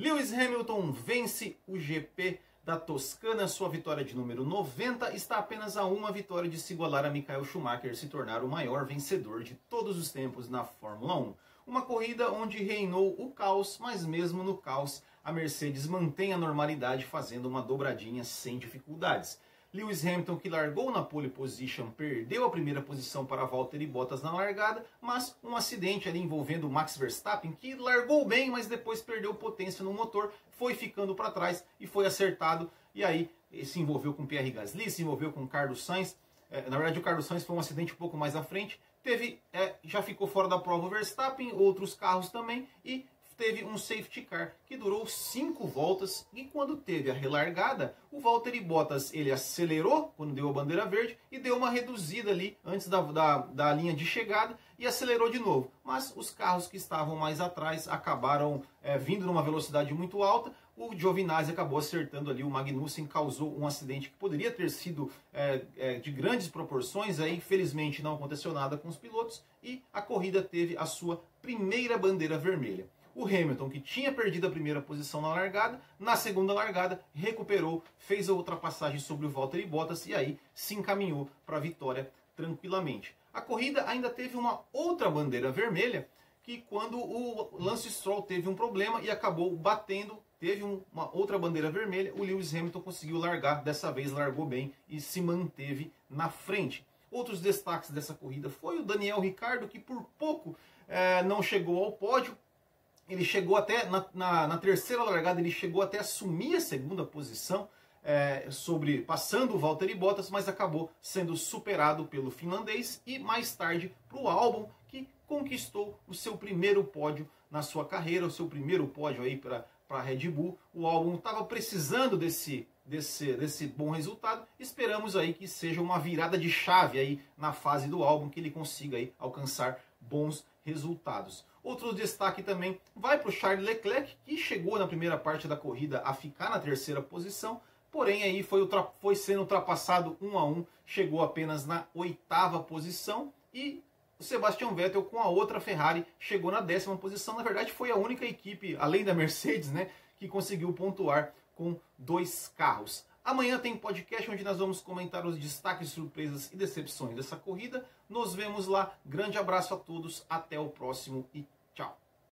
Lewis Hamilton vence o GP da Toscana, sua vitória de número 90 está apenas a uma vitória de se igualar a Michael Schumacher e se tornar o maior vencedor de todos os tempos na Fórmula 1. Uma corrida onde reinou o caos, mas mesmo no caos, a Mercedes mantém a normalidade fazendo uma dobradinha sem dificuldades. Lewis Hamilton, que largou na pole position, perdeu a primeira posição para Valtteri Bottas na largada, mas um acidente ali envolvendo o Max Verstappen, que largou bem, mas depois perdeu potência no motor, foi ficando para trás e foi acertado, e aí se envolveu com Pierre Gasly, se envolveu com Carlos Sainz. Na verdade o Carlos Sainz foi um acidente um pouco mais à frente, já ficou fora da prova o Verstappen, outros carros também, e teve um safety car que durou 5 voltas, e quando teve a relargada, o Valtteri Bottas ele acelerou quando deu a bandeira verde e deu uma reduzida ali antes da linha de chegada e acelerou de novo. Mas os carros que estavam mais atrás acabaram vindo numa velocidade muito alta. O Giovinazzi acabou acertando ali o Magnussen, causou um acidente que poderia ter sido de grandes proporções. Infelizmente não aconteceu nada com os pilotos e a corrida teve a sua primeira bandeira vermelha. O Hamilton, que tinha perdido a primeira posição na largada, na segunda largada recuperou, fez a ultrapassagem sobre o Valtteri Bottas e aí se encaminhou para a vitória tranquilamente. A corrida ainda teve uma outra bandeira vermelha, que quando o Lance Stroll teve um problema e acabou batendo, teve uma outra bandeira vermelha, o Lewis Hamilton conseguiu largar, dessa vez largou bem e se manteve na frente. Outros destaques dessa corrida foi o Daniel Ricciardo, que por pouco não chegou ao pódio. Ele chegou até, na terceira largada, ele chegou até a assumir a segunda posição, passando o Valtteri Bottas, mas acabou sendo superado pelo finlandês e mais tarde para o Albon, que conquistou o seu primeiro pódio na sua carreira, o seu primeiro pódio aí para a Red Bull. O Albon estava precisando desse bom resultado. Esperamos aí que seja uma virada de chave aí na fase do Albon, que ele consiga aí alcançar bons resultados. Outro destaque também vai para o Charles Leclerc, que chegou na primeira parte da corrida a ficar na terceira posição, porém aí foi sendo ultrapassado 1 a 1, chegou apenas na 8ª posição, e o Sebastian Vettel com a outra Ferrari chegou na 10ª posição. Na verdade foi a única equipe, além da Mercedes, que conseguiu pontuar com 2 carros. Amanhã tem podcast onde nós vamos comentar os destaques, surpresas e decepções dessa corrida. Nos vemos lá. Grande abraço a todos. Até o próximo e tchau.